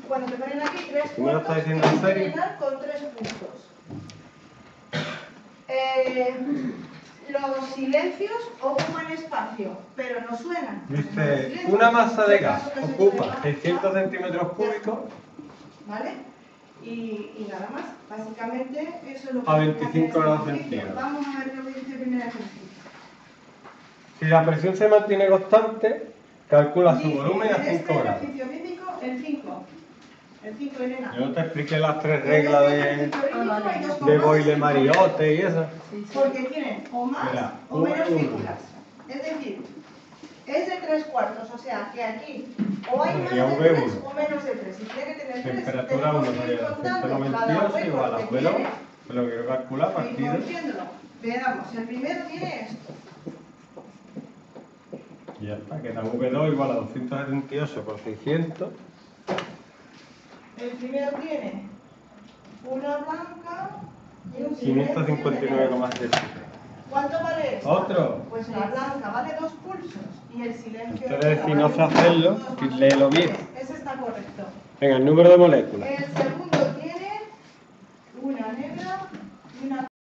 cuando te ponen aquí 3 ¿Tú me lo cuartos, estás diciendo en tienes que serio? llenar con 3 puntos. Los silencios ocupan espacio, pero no suenan. Dice, una masa de gas ocupa 600 centímetros cúbicos ¿vale? Y nada más, básicamente eso es lo que... a 25 grados centígrados. Vamos a ver lo que dice el primer ejercicio. Si la presión se mantiene constante, calcula su Dice, volumen a en 5 este grados. ejercicio físico, el 5. El 5, Elena. Yo te expliqué las 3 reglas de Boyle-Mariotte y eso. Porque tienen o más Mira, o menos uno. figuras. Es decir, es de 3 cuartos, o sea que aquí o hay más Sería de V1. 3 o menos de 3. Si tiene que tener 3, Temperatura 1 sería 298 igual a 0. Lo quiero calcular partido. Veamos, el primero tiene esto. Y ya está, que da V2 igual a 278 por 600. El primero tiene una blanca y un silencio. 559,7. ¿Cuánto vale esto? ¿Otro? Pues la blanca vale 2 pulsos y el silencio... Entonces, si no sé hacerlo, léelo bien. Ese está correcto. Venga, el número de moléculas. El